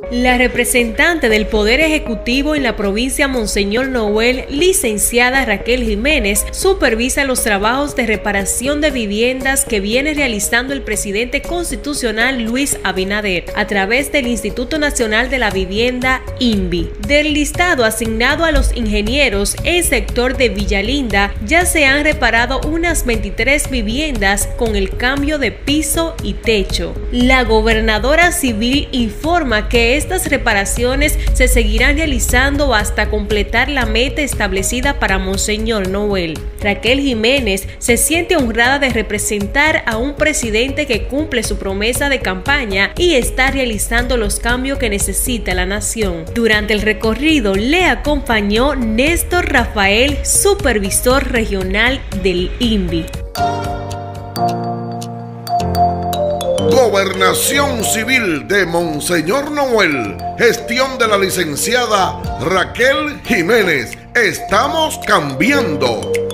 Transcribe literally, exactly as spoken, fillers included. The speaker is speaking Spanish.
La representante del Poder Ejecutivo en la provincia Monseñor Noel, licenciada Raquel Jiménez, supervisa los trabajos de reparación de viviendas que viene realizando el presidente constitucional Luis Abinader a través del Instituto Nacional de la Vivienda, I N V I. Del listado asignado a los ingenieros en sector de Villalinda, ya se han reparado unas veintitrés viviendas con el cambio de piso y techo. La gobernadora civil informa que estas reparaciones se seguirán realizando hasta completar la meta establecida para Monseñor Noel. Raquel Jiménez se siente honrada de representar a un presidente que cumple su promesa de campaña y está realizando los cambios que necesita la nación. Durante el recorrido le acompañó Néstor Rafael, supervisor regional del I N V I. Gobernación Civil de Monseñor Noel, gestión de la licenciada Raquel Jiménez. Estamos cambiando.